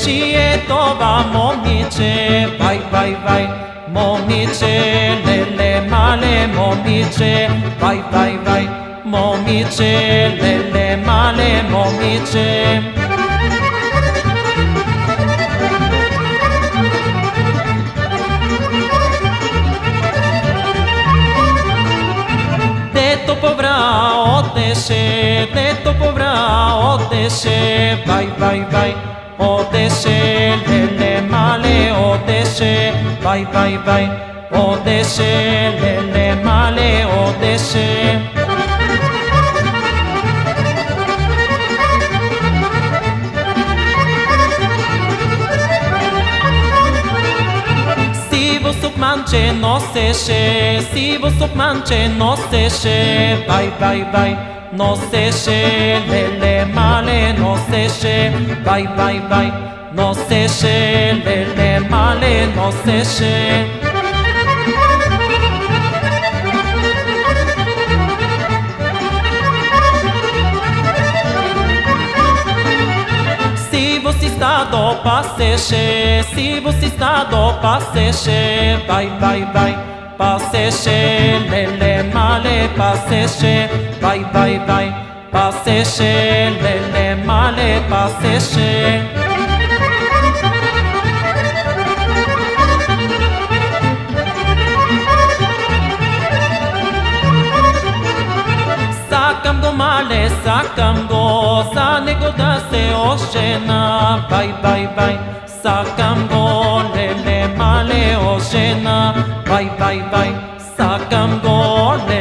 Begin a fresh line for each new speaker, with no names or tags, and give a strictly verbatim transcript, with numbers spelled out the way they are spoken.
Momиче, това момиче, бай, бай, бай. Момиче, леле, мале, момиче, бай, бай, бай. Момиче, леле, мале, момиче. Дето повра отеше, дето повра отеше, бай, бай, бай. Отеше, леле, мале, отеше, бай, бай, бай. Отеше, леле, мале, отеше. Сиво сукманче носеше, сиво сукманче носеше, бай, бай, бай. Носеше, леле, мале, носеше, бай, бай, бай. Носеше, леле, мале, носеше. Сиво си стадо пасеше, сиво си стадо пасеше, бай, бай, бай. Пасеше, леле, мале, пасеше, бай, бай, бай. Пасеше, леле, мале, пасеше. Сакам го, мале, сакам го, за него да се ожена, бай, бай, бай. Сакам го, леле, мале, ожена, бай, бай, бай. Сакам го,